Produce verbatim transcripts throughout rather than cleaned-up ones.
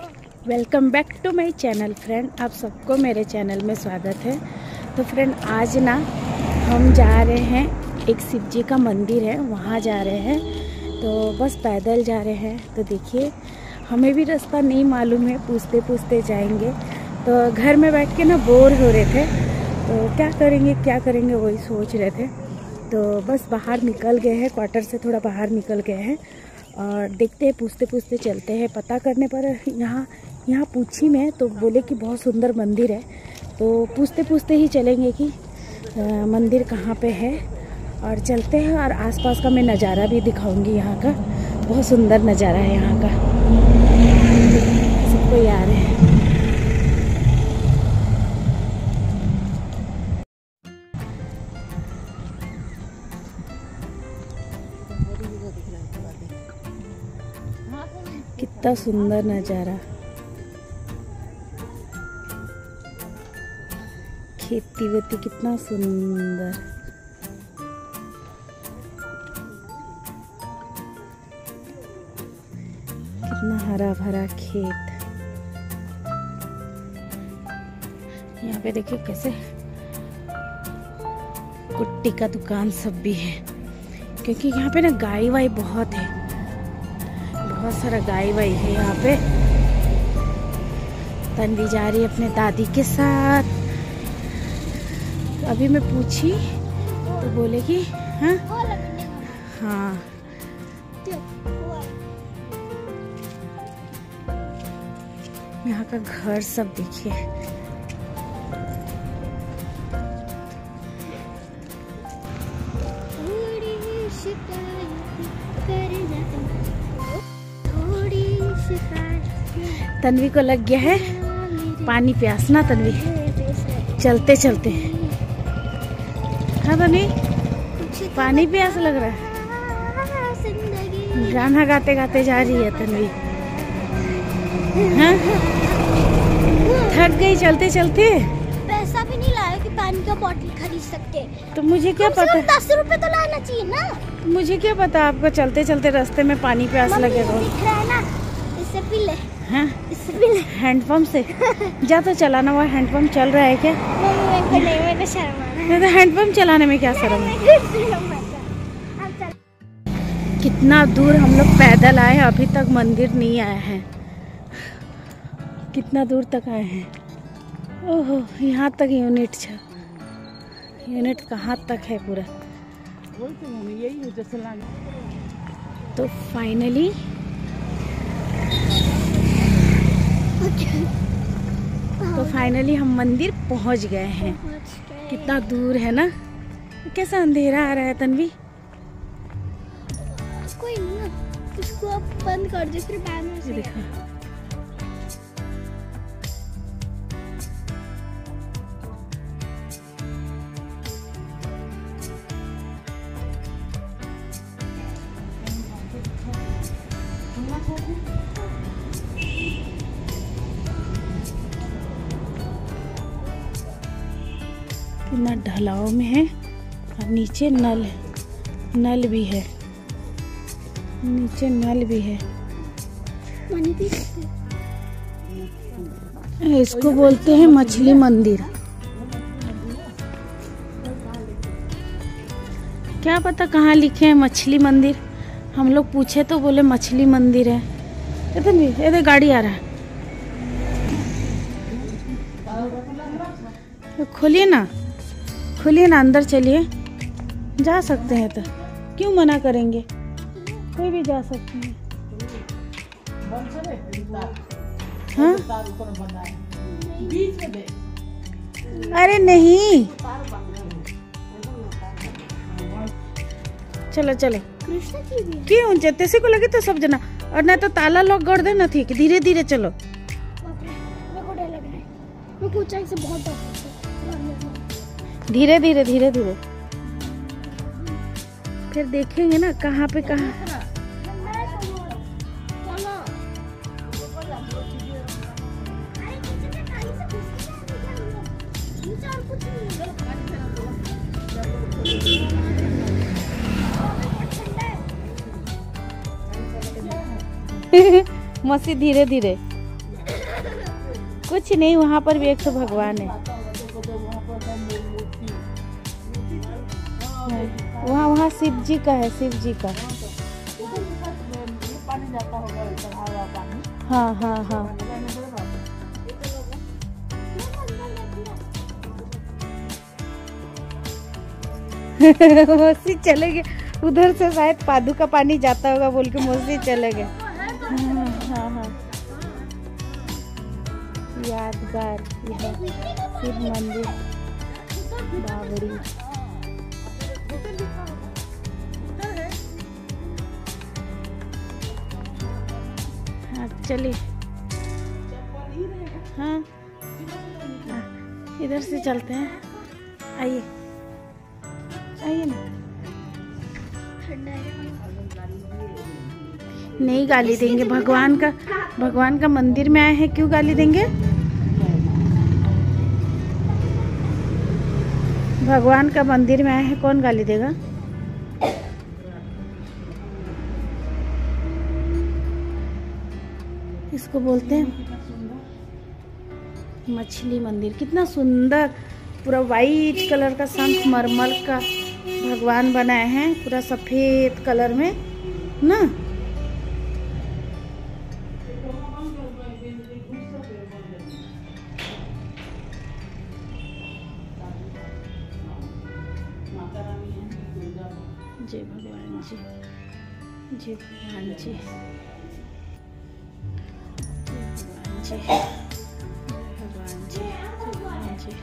Welcome back to my channel friend, आप सबको मेरे चैनल में स्वागत है। तो फ्रेंड आज ना हम जा रहे हैं, एक शिव जी का मंदिर है वहाँ जा रहे हैं। तो बस पैदल जा रहे हैं। तो देखिए हमें भी रास्ता नहीं मालूम है, पूछते पूछते जाएंगे। तो घर में बैठ के ना बोर हो रहे थे, तो क्या करेंगे क्या करेंगे वही सोच रहे थे। तो बस बाहर निकल गए हैं, क्वार्टर से थोड़ा बाहर निकल गए हैं और देखते हैं, पूछते पूछते चलते हैं। पता करने पर यहाँ यहाँ पूछी मैं तो बोले कि बहुत सुंदर मंदिर है। तो पूछते पूछते ही चलेंगे कि आ, मंदिर कहाँ पे है और चलते हैं। और आसपास का मैं नज़ारा भी दिखाऊंगी, यहाँ का बहुत सुंदर नज़ारा है यहाँ का। सबको याद है। कितना सुंदर नज़ारा, खेती वेती कितना सुंदर। कितना हरा भरा खेत। यहाँ पे देखिए कैसे कुट्टी का दुकान सब भी है, क्योंकि यहाँ पे ना गाय वाई बहुत है, बहुत सारा गाय वाई है यहाँ पे। तन्वी जा रही है अपने दादी के साथ। अभी मैं पूछी तो बोले कि हाँ हाँ यहाँ का घर सब देखिए। तन्वी को लग गया है पानी प्यास ना तन्वी, चलते चलते। हाँ तन्वी पानी प्यास लग रहा है। गाना गाते गाते जा रही है तन्वी। हाँ थक गई चलते चलते। पैसा भी नहीं लाया कि पानी का बोतल खरीद सकते। तो मुझे क्या पता, दस रुपए तो लाना चाहिए ना। मुझे क्या पता आपको चलते चलते रास्ते में पानी प्यास लगेगा। इससे पी ले। हाँ इससे पी ले। हैंडपंप से जा तो चलाना। हुआ हैंडपंप चल रहा है क्या? नहीं, मेरे को शर्म आ रहा है। तो हैंडपंप चलाने में क्या शर्म है? कितना दूर हम लोग पैदल आए, अभी तक मंदिर नहीं आया है। कितना दूर तक आए हैं। ओहो यहाँ तक यूनिट था। यूनिट कहाँ तक है पूरा। तो फाइनली तो फाइनली हम मंदिर पहुंच गए हैं। कितना दूर है ना। कैसा अंधेरा आ रहा है तन्वी। कोई ना, इसको आप बंद कर दो फिर बाद में से देखा। कितना ढलाव में है और नीचे नल नल भी है, नीचे नल भी है। पानी पी सकते। इसको बोलते हैं मछली मंदिर। क्या पता कहाँ लिखे हैं मछली मंदिर। हम लोग पूछे तो बोले मछली मंदिर है। इधर भी इधर गाड़ी आ रहा है, खोलिए ना खोलिए ना, अंदर चलिए। जा सकते हैं तो क्यों मना करेंगे, कोई भी जा सकते हैं। हाँ अरे नहीं, चलो चलो। क्यों जैसे को लगे तो सब जना, और ना तो ताला लॉक कर दे ना थी। धीरे धीरे चलो। धीरे धीरे धीरे धीरे फिर देखेंगे ना कहाँ पे कहाँ। मसी धीरे धीरे। कुछ नहीं, वहाँ पर भी एक तो भगवान है। वहाँ वहाँ शिव जी का है, शिव जी का। हाँ हाँ हाँ। मौसी चले गए उधर से, शायद पादू का पानी जाता होगा बोल के मौसी चले गए। हाँ हाँ हाँ। यादगार यह शिव मंदिर बावड़ी। हाँ चलिए। हाँ इधर से चलते हैं, आइए आइए ना। नहीं गाली देंगे, भगवान का भगवान का मंदिर में आए हैं, क्यों गाली देंगे? भगवान का मंदिर में आए हैं, कौन गाली देगा? इसको बोलते हैं मछली मंदिर। कितना सुंदर, पूरा वाइट कलर का संगमरमर का भगवान बनाए हैं, पूरा सफेद कलर में ना। जय भगवान जी, जय भगवान जी, जय भगवान जी, भगवान जी, भगवान जी,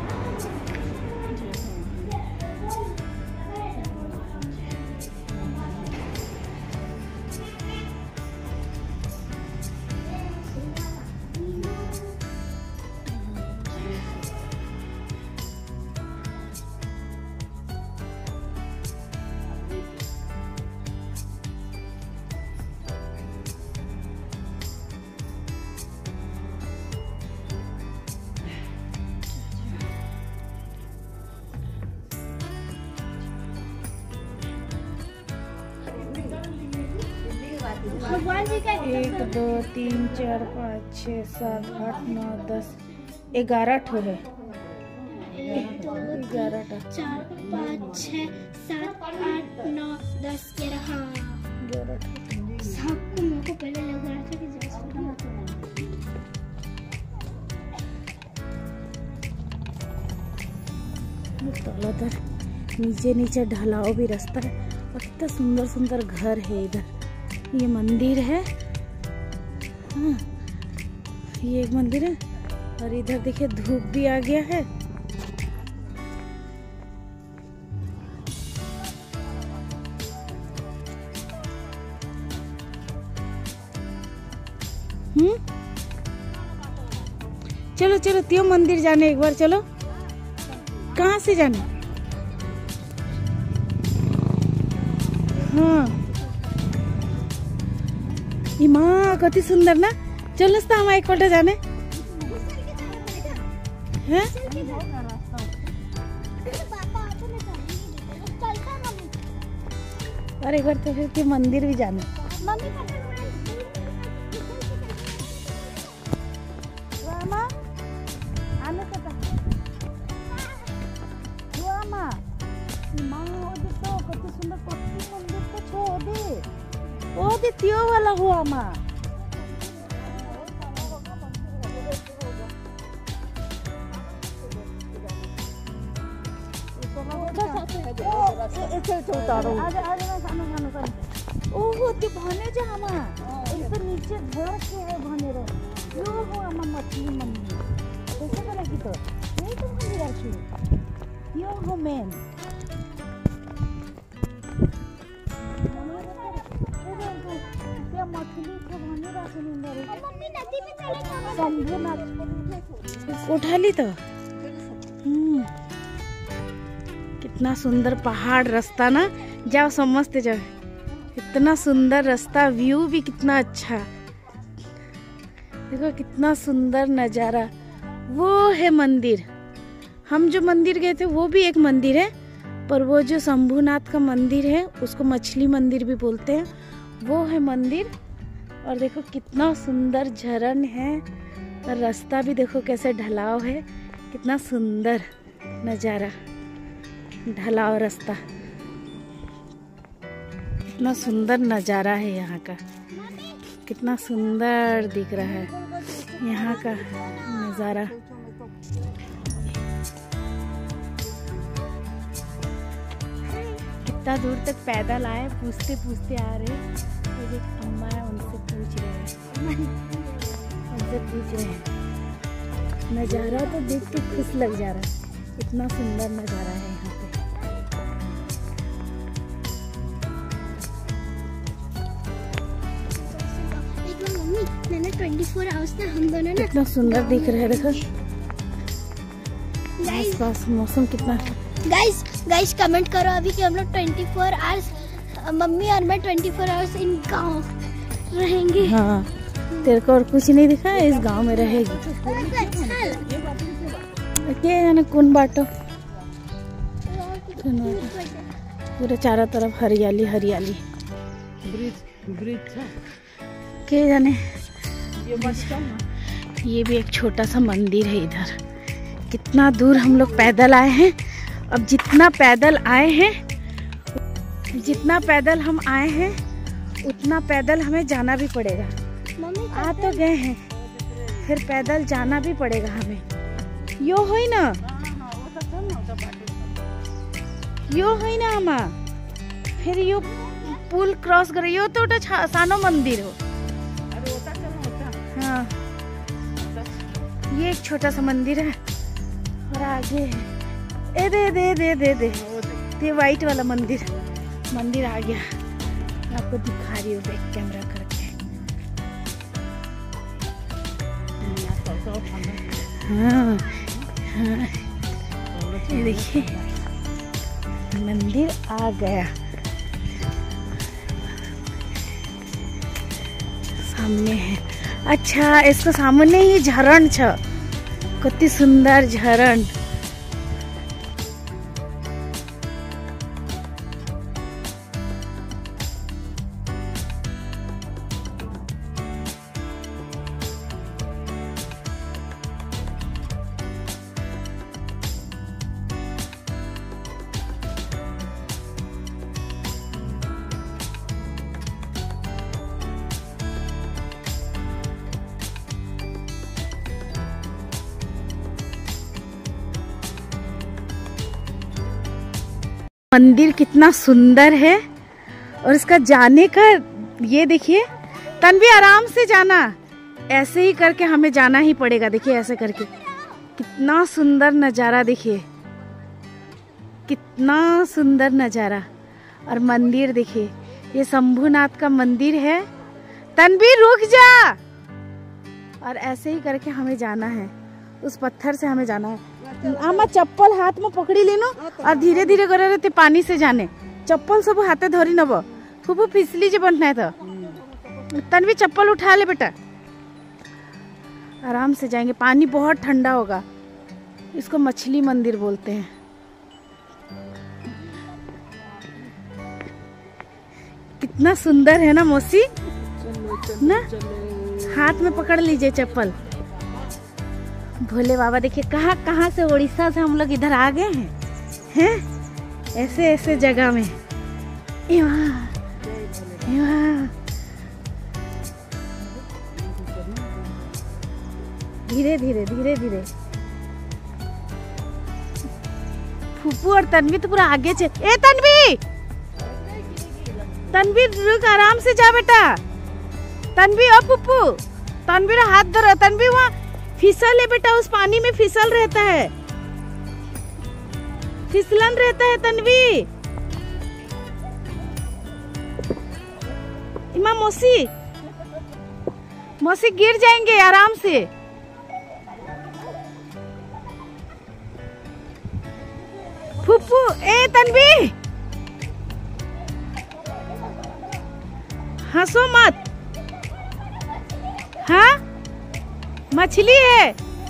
भगवान जी का एक दो तीन चार पाँच छः सात आठ नौ दस ग्यारह ठो है। ग्यारह चार पाँच छः सात आठ नौ दस ग्यारह। हाँ ग्यारह सबको मेरे को पहले लग रहा था कि उधर नीचे नीचे ढलाव भी रास्ता है, और कितना सुंदर सुंदर घर है इधर। ये मंदिर है, हाँ ये एक मंदिर है, और इधर देखिए धूप भी आ गया है। हम्म चलो चलो त्यो मंदिर जाने एक बार, चलो। कहाँ से जाने? हाँ माँ कति सुंदर ना। चलोस् त हम एकपल्ट जाने हैं। और एक बार तो फिर के मंदिर भी जाने। ओ दे त्यो वाला हुआ माँ। ओहो त्यो भने चाहिँ आमा यस्तो नीचे घर के है भनेर यो हो आमा मछली मंदिर। त्यसैको लागि त यही त भनिरहेको छु, यो हो मेन। उठा ली तो कितना सुंदर पहाड़ रास्ता ना, जाओ समझते जाओ। इतना सुंदर रास्ता, व्यू भी कितना अच्छा, देखो कितना सुंदर नज़ारा। वो है मंदिर, हम जो मंदिर गए थे वो भी एक मंदिर है, पर वो जो शंभुनाथ का मंदिर है उसको मछली मंदिर भी बोलते हैं, वो है मंदिर। और देखो कितना सुंदर झरन है, और रास्ता भी देखो कैसे ढलाव है, कितना सुंदर नज़ारा, ढलाव रास्ता, कितना सुंदर नज़ारा है यहाँ का, कितना सुंदर दिख रहा है यहाँ का नज़ारा। कितना दूर तक पैदल आए, पूछते पूछते आ रहे, तो एक अम्मा है उनसे पूछ रहे हैं उनसे पूछ रहे हैं नज़ारा तो देख के खुश लग जा रहा है, इतना सुंदर नज़ारा है यहाँ पे। मैंने चौबीस आवर्स ना हम दोनों ना कितना सुंदर दिख रहा है, देखो आसपास मौसम कितना। गाइस गाइस कमेंट करो अभी कि हम लोग चौबीस आवर्स, मम्मी और मैं चौबीस आवर्स इन गांव रहेंगे। हाँ, तेरे को और कुछ नहीं दिखा है, इस गांव में रहेगी। क्या जाने कौन बाटो, पूरे चारों तरफ हरियाली हरियाली, क्या जाने। ये भी एक छोटा सा मंदिर है इधर। कितना दूर हम लोग पैदल आए हैं। अब जितना पैदल आए हैं, जितना पैदल हम आए हैं, उतना पैदल हमें जाना भी पड़ेगा। आ तो गए हैं, फिर पैदल जाना भी पड़ेगा हमें। यो होई ना, यो होई ना हमा, फिर यो पुल क्रॉस करे, यो तो सानो मंदिर हो। हाँ, ये एक छोटा सा मंदिर है और आगे है ए दे दे दे दे दे ये वाइट वाला मंदिर मंदिर आ गया। मैं आपको दिखा रही हूँ बैक कैमरा करके। हाँ हाँ, ये देखिए मंदिर आ गया सामने है। अच्छा, इसको सामने ही झरण छ, कितनी सुंदर झरण। मंदिर कितना सुंदर है और इसका जाने का ये देखिए। तन्वी आराम से जाना, ऐसे ही करके हमें जाना ही पड़ेगा। देखिए ऐसे करके कितना सुंदर नज़ारा, देखिए कितना सुंदर नज़ारा। और मंदिर देखिए, ये शंभुनाथ का मंदिर है। तन्वी रुक जा। और ऐसे ही करके हमें जाना है, उस पत्थर से हमें जाना है। आमा चप्पल हाथ में पकड़ी लेनो और धीरे धीरे करे रहते पानी से जाने। चप्पल सब हाथे धरी नब, खूब फिसली जे बनना है। तो तन्वी चप्पल उठा ले बेटा, आराम से जाएंगे। पानी बहुत ठंडा होगा, इसको मछली मंदिर बोलते हैं। कितना सुंदर है ना मौसी ना, हाथ में पकड़ लीजिए चप्पल। भोले बाबा देखिए कहाँ कहाँ से, उड़ीसा से हम लोग इधर आ गए हैं हैं ऐसे ऐसे जगह में। यहाँ यहाँ धीरे धीरे धीरे धीरे। फूफू और तन्वी तो पूरा आगे चल। ए तन्वी, तन्वी रुक, आराम से जा बेटा। तन्वी और फूफू, तन्वी हाथ धरो। तन्वी वहाँ फिसल है बेटा, उस पानी में फिसल रहता है, फिसलन रहता है तन्वी। इमा मौसी, मौसी गिर जाएंगे, आराम से। फुप्पू, ए तन्वी हंसो मत। हाँ, मछली है।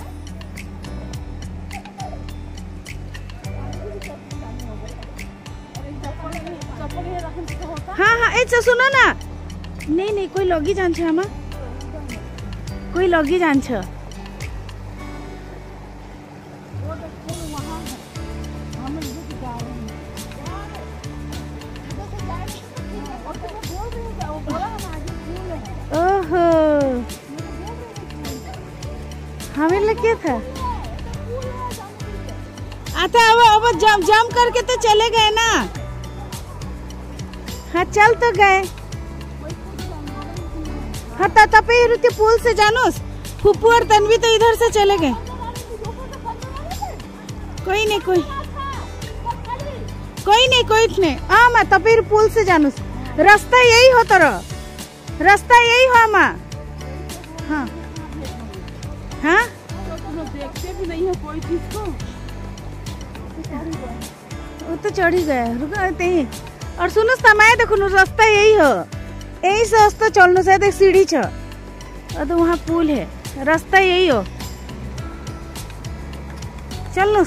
हाँ हाँ, ऐसा सुनो ना। नहीं नहीं, कोई लगी जान छ, कोई लगी जान छ। हमें लग क्या था। आता अब अब जम जम करके तो चले गए ना। हाँ चल तो गए। हाँ तपेर के पुल से जानो। फुप्पू और तन्वी तो इधर से चले गए। कोई नहीं कोई कोई नहीं कोई नहीं। हाँ मैं तपेर पुल से जानू। रास्ता यही हो तो रास्ता यही हो माँ। हाँ हाँ देखते भी नहीं है कोई चीज को। वो तो चढ़ ही गया। रुको ही और सुनो समय देखो रास्ता यही हो। यही से रास्ता चलनो शायद एक सीढ़ी छ और तो वहाँ पुल है। रास्ता यही हो चलनो।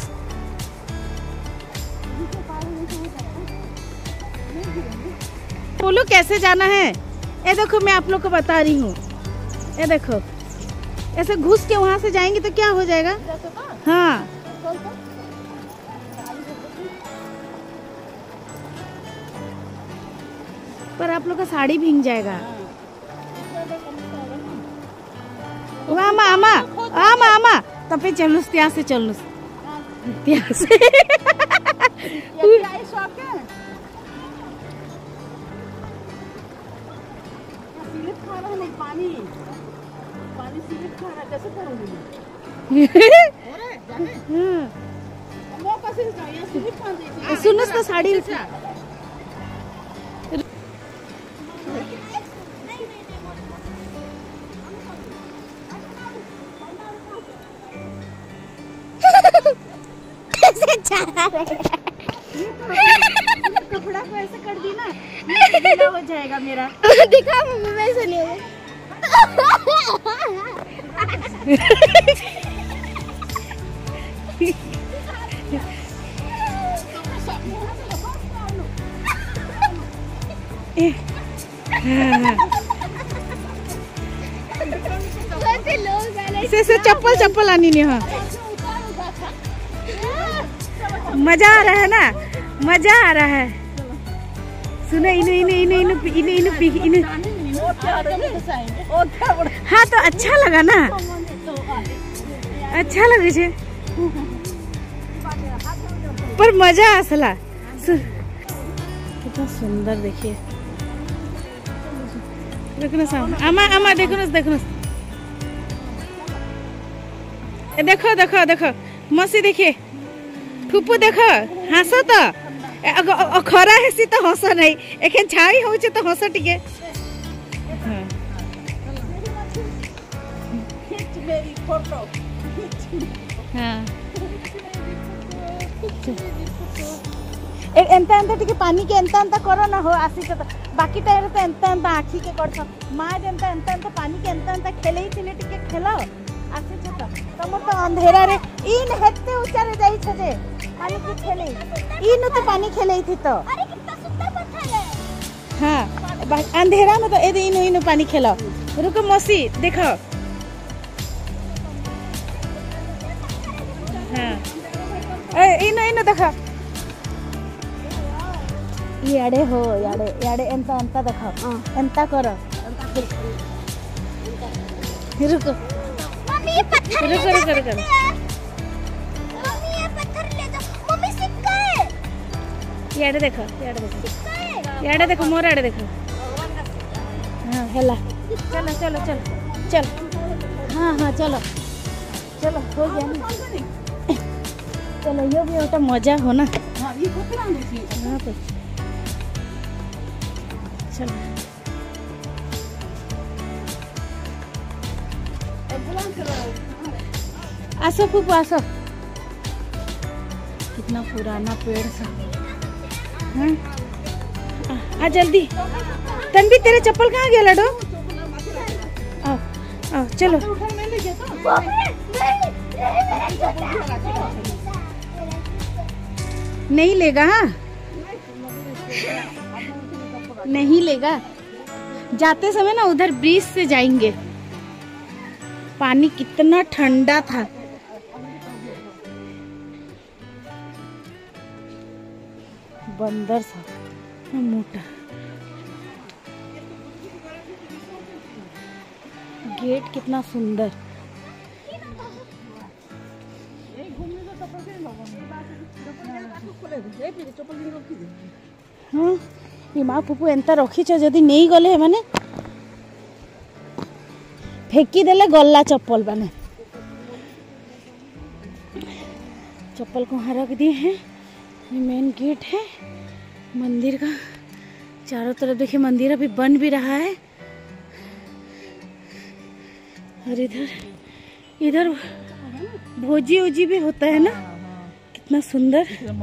बोलो कैसे जाना है। ये देखो मैं आप लोग को बता रही हूँ। ये देखो ऐसे घुस के वहाँ से जाएंगे तो क्या हो जाएगा। हाँ पर आप लोग का साड़ी भीग जाएगा। आमा आमा आमा आमा तब पे चलूस ત્યાં से चलूस ત્યાં से पानी पानी सिगरेट खा रहा कैसे करूँगी। सुनो तो साड़ी कपड़ा को ऐसे कर दी ना गीला हो जाएगा मेरा। दिखा मम्मी वैसे नहीं होगा। से से चप्पल चप्पल आनी नहीं। हाँ मजा आ रहा है ना मजा आ रहा है। सुनो इनु इनु इनु इनु इनु इनु इनु हाँ तो अच्छा लगा ना। अच्छा लगे छे पर मजा आसला। कितना सुंदर देखिए। देखो ना आमा आमा देखो ना देखो ना देखो देखो देखो मौसी देखिए। फुप्पू देखो हंसो तो खरा हेसी तो हंस नहीं एखन छाई हो तो हंस टिके। हाँ एंता एंता टिके पानी के एंता एंता करो ना हो आसी तो बाकी टाइम तो एंता एंता आखी के कर माँ एंता एंता एंता पानी के एंता एंता खेले ही थिले टिके खेलो आसी तो तुम तो अंधेरा रे इन हेते उचारे जाई छजे पानी के खेले इन तो पानी खेले थी तो। अरे कितना सुंदर पत्थर है। हाँ अंधेरा में तो ए इनो इनो पानी खेलो। रुको मौसी देखो। हाँ ए इनो इनो देखो याडे हो याडे याडे एंता एंता देखो एंता करो। रुको मम्मी ये पत्थर ले रुको रुको रुको मम्मी ये पत्थर ले जाओ। मम्मी सिक्का है। याडे देखो याडे देखो सिक्का है। याडे देखो मोर आडे देखो। हाँ हेला चलो चलो चलो चल। हाँ हाँ चलो चलो हो गया ना। चलो ये भी एक मजा हो ना। हाँ तो चलो आसो फूफू आसो। कितना पुराना पेड़ था। हाँ आ, आ जल्दी। तन्वी तेरे चप्पल कहाँ गया लडो। आओ आओ चलो। नहीं लेगा। हाँ नहीं लेगा। जाते समय ना उधर ब्रिज से जाएंगे। पानी कितना ठंडा था। बंदर था मोटा। गेट कितना सुंदर। हाँ ये माँ पुपु एंता रखीच जदि नहीं गले माने फेंकी देले गला चप्पल बने चप्पल को वहाँ रख दिए हैं। ये मेन गेट है मंदिर का। चारों तरफ देखिए मंदिर अभी बन भी रहा है। और इधर इधर भोजी ओजी भी होता है ना, कितना सुंदर।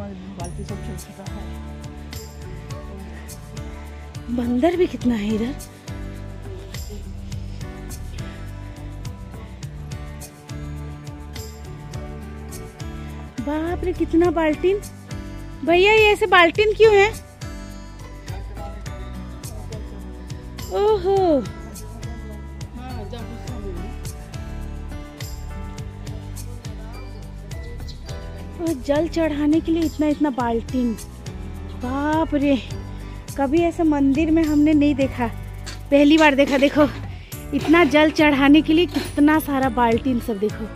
बंदर भी कितना है इधर। बाप रे कितना बाल्टीन। भैया ये ऐसे बाल्टीन क्यों है? ओहो और जल चढ़ाने के लिए इतना इतना बाल्टीन। बाप रे कभी ऐसा मंदिर में हमने नहीं देखा, पहली बार देखा। देखो इतना जल चढ़ाने के लिए कितना सारा बाल्टीन सब देखो,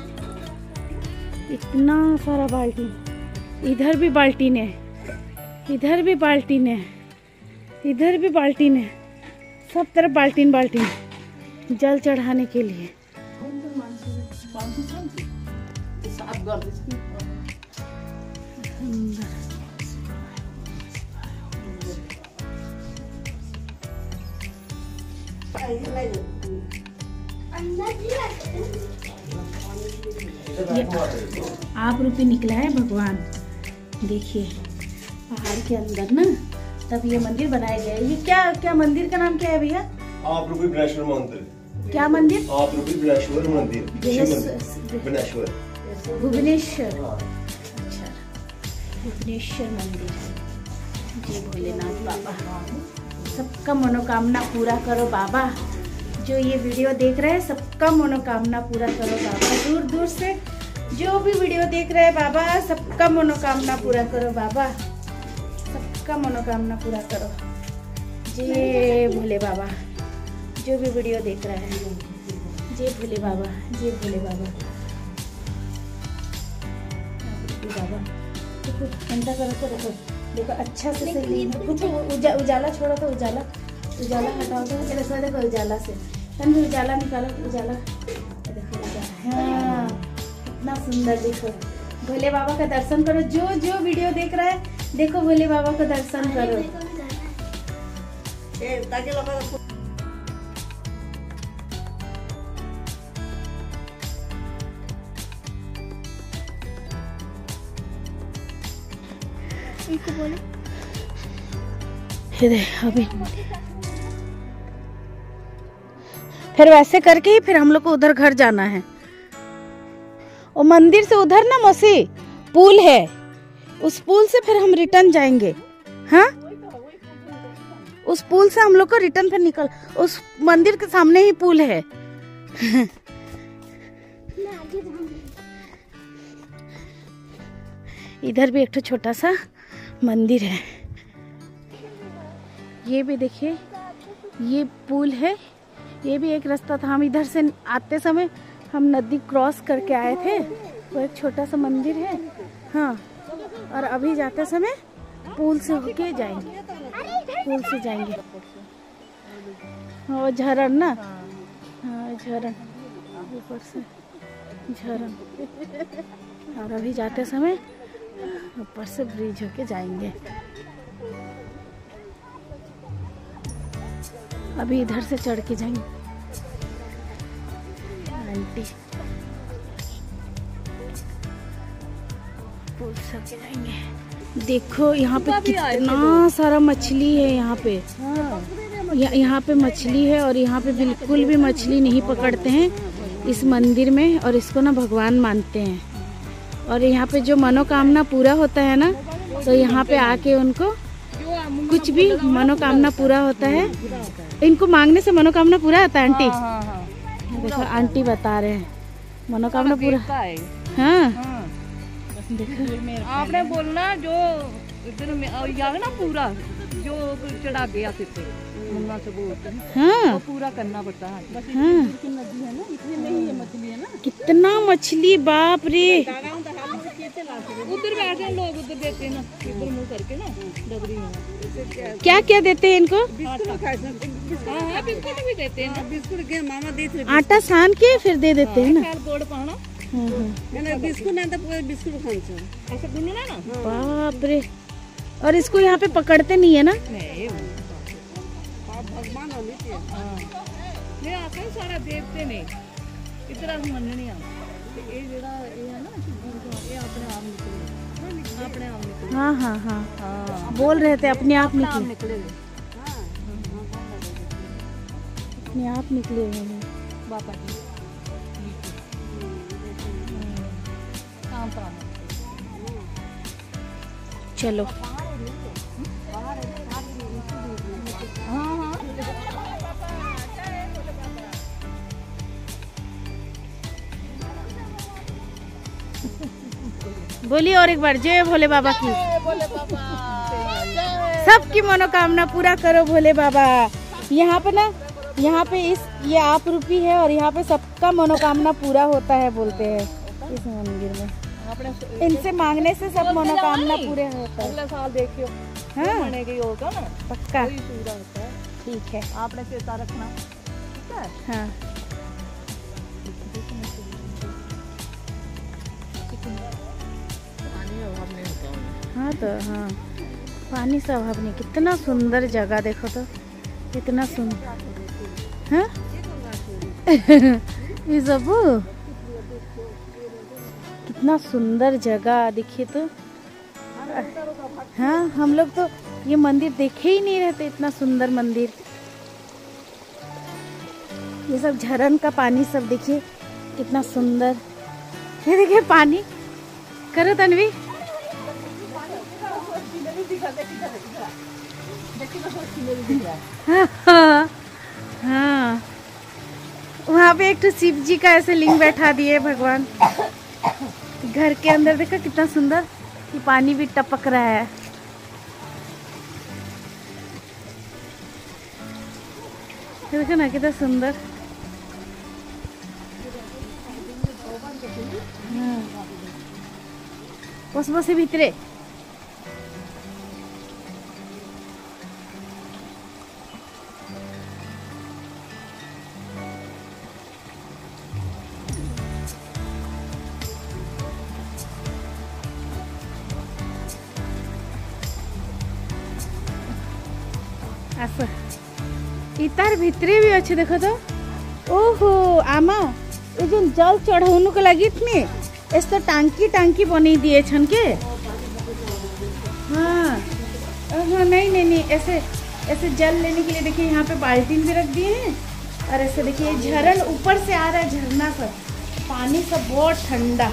इतना सारा बाल्टीन। इधर भी बाल्टीन है, इधर भी बाल्टीन है, इधर भी बाल्टीन है, सब तरफ बाल्टीन बाल्टीन जल चढ़ाने के लिए। आप रूपी निकला है भगवान, देखिए पहाड़ के अंदर ना, तब ये मंदिर बनाया गया है। ये क्या क्या मंदिर का नाम क्या है भैया? आप रूपी विनायेश्वर मंदिर। क्या मंदिर? आप रूपी विनायेश्वर मंदिर। विनायेश्वर भुवनेश्वर। अच्छा भुवनेश्वर मंदिर। जय भोलेनाथ बाबा, सबका मनोकामना पूरा करो बाबा। जो ये वीडियो देख रहे हैं सबका मनोकामना पूरा करो बाबा। दूर दूर से जो भी वीडियो देख रहे हैं बाबा, सबका मनोकामना पूरा करो बाबा, सबका मनोकामना पूरा करो। जय भोले बाबा। जो भी वीडियो देख रहा है जय भोले बाबा, जय भोले बाबा। बाबा देखो घंटा करो तो देखो देखो अच्छा से कुछ उजा, उजाला छोड़ा तो उजाला उजाला हटाओ तो ऐसा देखो उजाला से तन्वी उजाला निकालो, उजाला देखो उजाला। हाँ कितना सुंदर। देखो भोले बाबा का दर्शन करो। जो जो वीडियो देख रहा है देखो भोले बाबा का दर्शन करो। अभी फिर वैसे करके ही फिर हम लोग को उधर घर जाना है। और मंदिर से उधर ना मौसी पुल है, उस पुल से फिर हम रिटर्न जाएंगे। हाँ उस पुल से हम लोग को रिटर्न फिर निकल, उस मंदिर के सामने ही पुल है। इधर भी एक तो छोटा सा मंदिर है। ये भी देखिए ये पुल है, ये भी एक रास्ता था। हम इधर से आते समय हम नदी क्रॉस करके आए थे। वो एक छोटा सा मंदिर है। हाँ और अभी जाते समय पुल से होके जाएंगे, पुल से जाएंगे। हाँ झरन ना, हाँ झरन ऊपर से झरन। और अभी जाते समय ऊपर से ब्रिज होके जाएंगे। अभी इधर से चढ़ के जाएंगे। आंटी पुल से होके जाएंगे। देखो यहाँ पे कितना सारा मछली है। यहाँ पे यहाँ यहाँ पे मछली है और यहाँ पे बिल्कुल भी मछली नहीं पकड़ते हैं इस मंदिर में, और इसको ना भगवान मानते हैं। और यहाँ पे जो मनोकामना पूरा होता है ना, तो यहाँ पे आके उनको कुछ भी मनोकामना पूरा होता है। इनको मांगने से मनोकामना पूरा होता है। आंटी हाँ, हाँ, हाँ। देखो आंटी बता रहे हैं मनोकामना पूरा। हाँ, हाँ। देखो आपने बोलना जो इधर में ना पूरा जो चढ़ा गया से बोलते हैं। हाँ तो पूरा करना पड़ता है। बस हाँ। नदी है ना, इसलिए नहीं है मछली है ना। कितना मछली, बाप रे। करके ना डबरी में। क्या क्या देते हैं इनको? बिस्कुट भी देते हैं ना, बिस्कुट के मामा देते हैं। आटा सान के फिर दे देते हैं ना। गोड़ पाना बिस्कुट ना तो बिस्कुट खाना ऐसा गुनना ना। बाप रे। और इसको यहाँ पे पकड़ते नहीं है ना? नहीं भगवान ये आते हैं सारा देखते नहीं इतना मनने आ ये जेड़ा ये है ना ये अपने आप निकले अपने आप निकले। हाँ हाँ हाँ हाँ बोल रहे थे अपने आप निकले, निकले अपने आप निकले हुए हैं बाबा जी काम पर। चलो हाँ हाँ बोलिए और एक बार, जय भोले बाबा की। सबकी मनोकामना पूरा करो भोले बाबा। यहाँ पे ना, यहाँ पे इस ये आप रूपी है और यहाँ पे सबका मनोकामना पूरा होता है बोलते हैं इस मंदिर में। इनसे मांगने से सब मनोकामना पूरे होता है। अगला साल देखियो हाँ बनेगी होगा ना पक्का। कोई पूरा होता है। ठीक है आपने चेता रखना ठीक है। हाँ हाँ तो हाँ पानी से अभाव नहीं। कितना सुंदर जगह देखो तो, कितना सुंदर। हाँ ये सब कितना सुंदर जगह देखिए तो। हाँ हम लोग तो ये मंदिर देखे ही नहीं रहते, इतना सुंदर मंदिर। ये सब झरन का पानी सब देखिए कितना सुंदर। ये देखिए पानी करो तन्वी। हाँ हाँ वहाँ पे एक तो शिव जी का ऐसे लिंग बैठा दिए भगवान। घर के अंदर देखो कितना सुंदर, ये पानी भी टपक रहा है। देखो ना कितना सुंदर। हाँ बस बस भीतरे आस इतार भितरे भी अच्छे देखो तो। ओहो आमा ये जो जल चढ़ाने को लगी थी इस तो टांकी टांकी बनी दिए छन के। हाँ हाँ नहीं नहीं नहीं ऐसे ऐसे जल लेने के लिए देखिए यहाँ पे बाल्टी भी रख दिए हैं। और ऐसे देखिए झरन ऊपर से आ रहा है, झरना सब पानी सब बहुत ठंडा।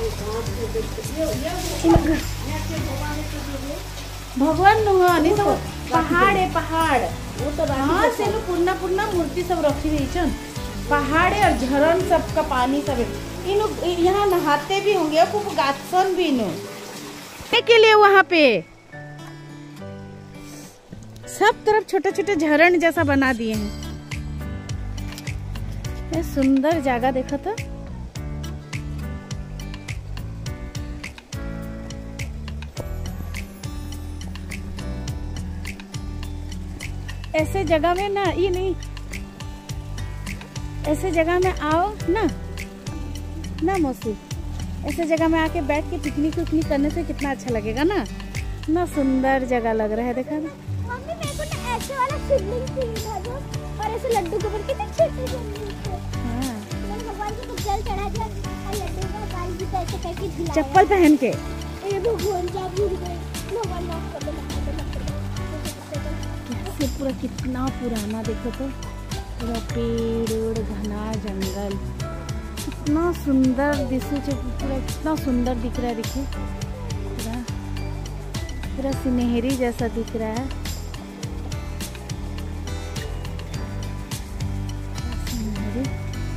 भगवान नहीं तो पहाड़ है पहाड़। वो तो हाँ से पूर्णा पूर्णा मूर्ति सब रखी हुई छन। पहाड़ है और झरन सब का पानी सब है। इन यहाँ नहाते भी होंगे खूब गासन भी नो के लिए। वहाँ पे सब तरफ छोटे छोटे झरन जैसा बना दिए हैं। ये सुंदर जगह देखा था। ऐसे जगह में ना ये नहीं, ऐसे जगह में आओ ना ना मौसी, ऐसे जगह में आके बैठ के पिकनिक विकनिक करने से कितना अच्छा लगेगा ना। ना सुंदर जगह लग रहा है देखा ना। मम्मी मेरे को ना ऐसे वाला शिवलिंग चाहिए था जो, और ऐसे लड्डू के ऊपर कितने छोटे छोटे। हां मैंने भगवान को जल चढ़ा दिया और लड्डू का बाल भी ऐसे करके खिलाया। चप्पल पहन के ये भगवान जा भूल गए। भगवान माफ कर दो। कैसे पूरा कितना पुराना देखो तो, पूरा पेड़ घना जंगल कितना सुंदर दिशे जो पूरा कितना सुंदर दिख रहा है। देखिए पूरा पूरा सुनहरी जैसा दिख रहा है। सुनहरी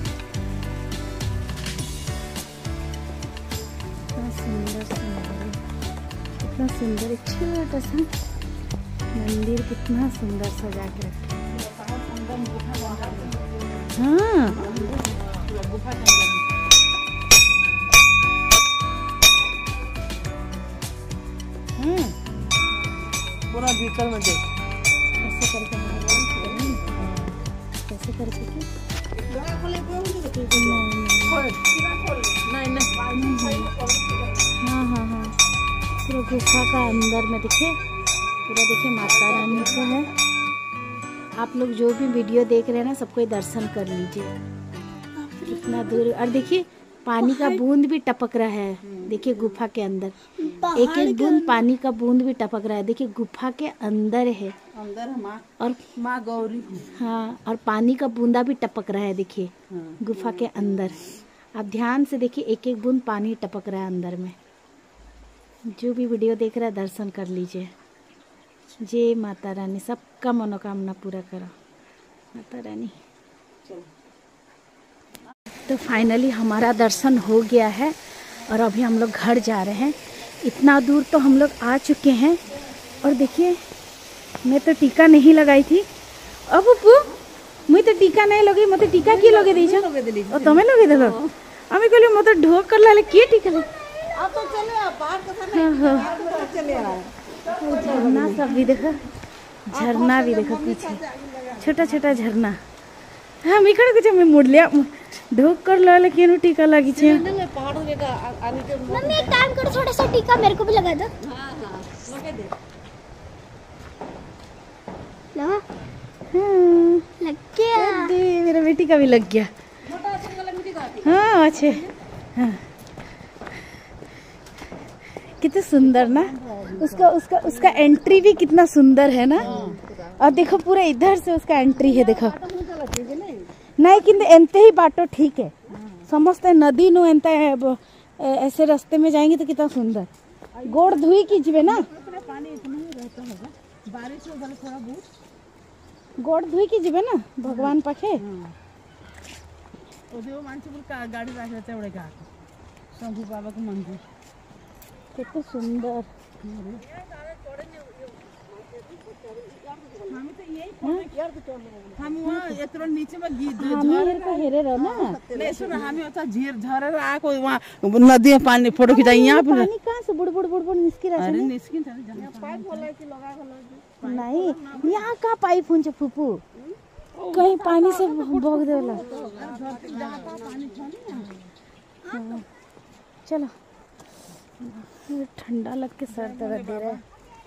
कितना सुंदर सुनहरी, कितना सुंदर एक छोटा सा मंदिर कितना सुंदर सजा के रखे। हाँ पूरा भीतर में देख कैसे करके कैसे करके नहीं नहीं हाँ हाँ हाँ पूरा गुफा का अंदर में देखिए, पूरा देखिए माता रानी का है। आप लोग जो भी वीडियो देख रहे हैं ना, सबको दर्शन कर लीजिए। इतना दूर, और देखिए पानी का बूंद भी टपक रहा है। देखिए गुफा के अंदर एक एक बूंद पानी का बूंद भी टपक रहा है। देखिए गुफा के अंदर है, अंदर है माँ और माँ गौरी। हाँ, और पानी का बूंदा भी टपक रहा है। देखिए गुफा के अंदर आप ध्यान से देखिए, एक एक बूंद पानी टपक रहा है अंदर में। जो भी वीडियो देख रहा है दर्शन कर लीजिए। जय माता रानी, सबका मनोकामना पूरा करो माता रानी। तो फाइनली हमारा दर्शन हो गया है और अभी हम लोग घर जा रहे हैं। इतना दूर तो हम लोग आ चुके हैं। और देखिए मैं तो टीका नहीं लगाई थी। अब पप्पू मुझे तो टीका नहीं लगी, मत टीका किए लगे दी छो और तुम्हें लगे देलो। আমি कहली मत ढोक कर लाले के टीका ले। अब तो चले आ बाहर का समय चले आ झरना सब भी देखो, झरना भी देखो पीछे, छोटा छोटा झरना। हम इकड़ कुछ मैं मुड़ लिया ढोक कर लाले के टीका लगी छे। पहाड़ का आने के मम्मी एक काम करो, थोड़ा सा टीका मेरे को भी लगा दो। हां हां लगा दे। लगा हाँ, लग गया। दे मेरा बेटी का भी लग गया। मोटा असर वाला मिट्टी का हाँ अच्छे, हाँ कितना सुंदर ना। उसका उसका उसका एंट्री भी कितना सुंदर है ना। और देखो पूरा इधर से उसका एंट्री है। देखो नहीं कि एंते ही बाटो ठीक है, समझते नदी नु एंता है। ऐसे रास्ते में जाएंगे तो कितना सुंदर। गोड़ धुई कीजिए ना, पानी इतना ही रहता होगा, बारिश हो गल थोड़ा बहुत गोड़ धुई कीजिए ना भगवान पाखे। ओ देव मानसीपुर का गाड़ी रख रहते बड़े का शंभू बाबा का मंदिर कितना सुंदर। हम तो यही हम वहाँ इतना नीचे में गी हमें को हेरे रहो ना। नहीं सुन हमें होता झीर झरे रहा कोई वहाँ नदी में पानी फोटो खिंचाई यहाँ पे पानी कहाँ से बुड़ बुड़ बुड़ बुड़ निस्की रहा अरे है। निस्किन था जहाँ पाइप खोला कि लगा खोला नहीं यहाँ का पाइप हुन फूफू, कहीं पानी से भोग देला। हाँ, चलो ठंडा लग के सर दर्द दे रहा है।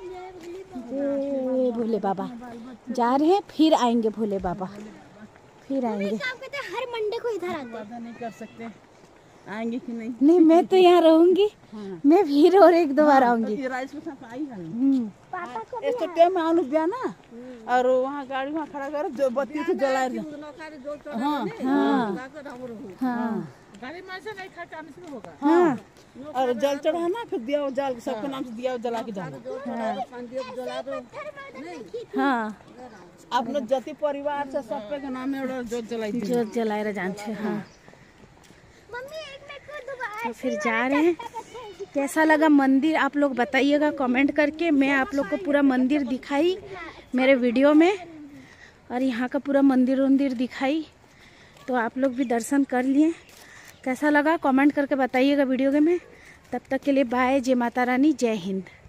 जय भोले बाबा, जा रहे हैं फिर आएंगे भोले बाबा, फिर आएंगे। काम करते हैं, हर मंडे को इधर आते हैं। पता नहीं कर सकते आएंगे कि नहीं। नहीं मैं तो यहाँ रहूंगी। हाँ। मैं फिर और एक दो बार आऊंगी। तो राइस में था आई है पापा को इस तो टाइम में आनु बिया ना, और वहाँ गाड़ी वहाँ खड़ा कर जो बत्ती से जलाए रहे। हाँ हाँ हाँ गाड़ी में से नहीं खा काम से होगा। हाँ और जल चढ़ाना, फिर दिया जल सबके नाम से दिया जला के जाना। हाँ अपने जति परिवार से सब पे के नाम में जोत जलाई थी। जोत जलाए जान छे। हाँ मम्मी एक मिनट को दोबारा तो फिर जा रहे हैं। कैसा लगा मंदिर आप लोग बताइएगा कमेंट करके। मैं आप लोग को पूरा मंदिर दिखाई मेरे वीडियो में, और यहाँ का पूरा मंदिर वंदिर दिखाई, तो आप लोग भी दर्शन कर लिए। कैसा लगा कमेंट करके बताइएगा वीडियो में। तब तक के लिए बाय। जय माता रानी, जय हिंद।